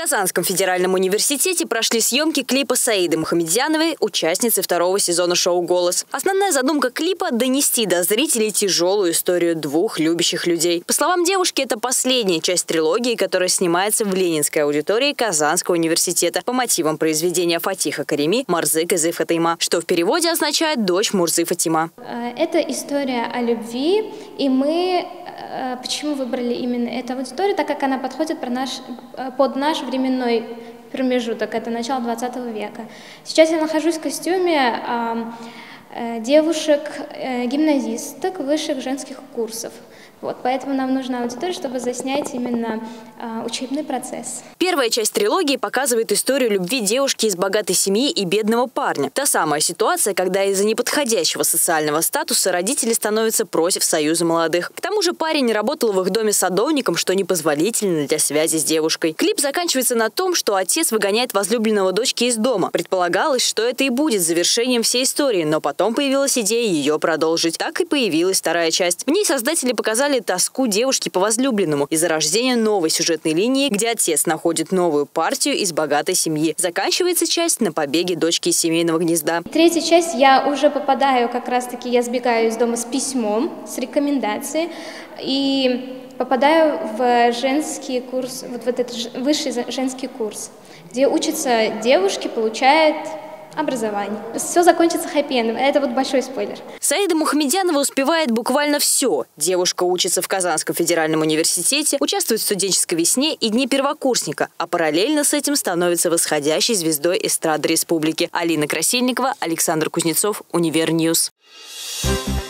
Казанском федеральном университете прошли съемки клипа Саиды Мухамедзяновой, участницы второго сезона шоу «Голос». Основная задумка клипа – донести до зрителей тяжелую историю двух любящих людей. По словам девушки, это последняя часть трилогии, которая снимается в ленинской аудитории Казанского университета по мотивам произведения Фатиха Карими «Марзы Кызы Фатима», что в переводе означает «дочь Мурзы Фатима». Это история о любви, и мы почему выбрали именно эту аудиторию, так как она подходит под наш временной промежуток, это начало 20 века. Сейчас я нахожусь в костюме девушек-гимназисток высших женских курсов. Вот, поэтому нам нужна аудитория, чтобы заснять именно учебный процесс. Первая часть трилогии показывает историю любви девушки из богатой семьи и бедного парня. Та самая ситуация, когда из-за неподходящего социального статуса родители становятся против союза молодых. К тому же парень работал в их доме садовником, что непозволительно для связи с девушкой. Клип заканчивается на том, что отец выгоняет возлюбленного дочки из дома. Предполагалось, что это и будет завершением всей истории, но потом появилась идея ее продолжить. Так и появилась вторая часть. В ней создатели показали тоску девушки по возлюбленному и зарождение новой сюжетной линии, где отец находит новую партию из богатой семьи. Заканчивается часть на побеге дочки из семейного гнезда. Третья часть я уже попадаю, как раз-таки я сбегаю из дома с письмом, с рекомендацией и попадаю в женский курс, вот в этот высший женский курс, где учатся девушки, получают образование. Все закончится хэппи-эндом. Это вот большой спойлер. Саида Мухамедзянова успевает буквально все. Девушка учится в Казанском федеральном университете, участвует в студенческой весне и дне первокурсника, а параллельно с этим становится восходящей звездой эстрады республики. Алина Красильникова, Александр Кузнецов, Универньюз.